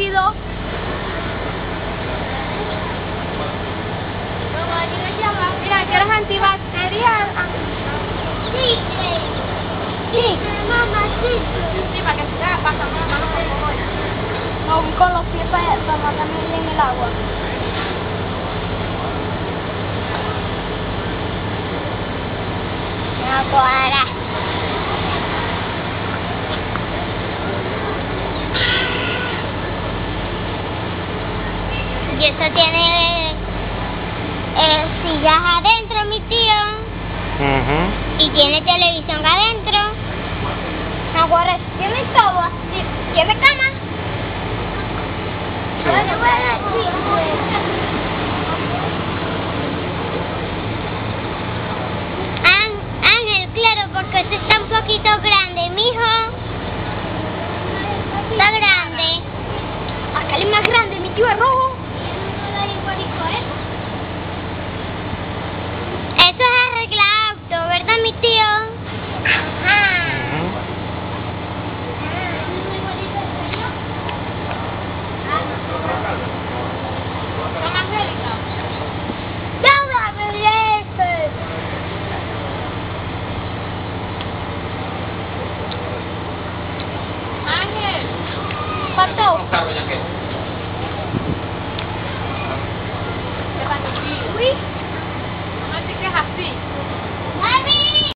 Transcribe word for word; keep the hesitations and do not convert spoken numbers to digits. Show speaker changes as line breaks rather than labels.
rápido. Mira, que eres antibacterial.
Sí,
Sí.
mamá, sí.
Sí, para que se haga pasando la mano por favor. No, voy con los pies para, para matarme bien el agua.
No cuadra. Y eso tiene eh, sillas adentro, mi tío.
Uh-huh.
Y tiene televisión adentro.
Ahora, tiene todo así. ¿Tiene cama?
Sí.
Bueno, bueno, sí, pues.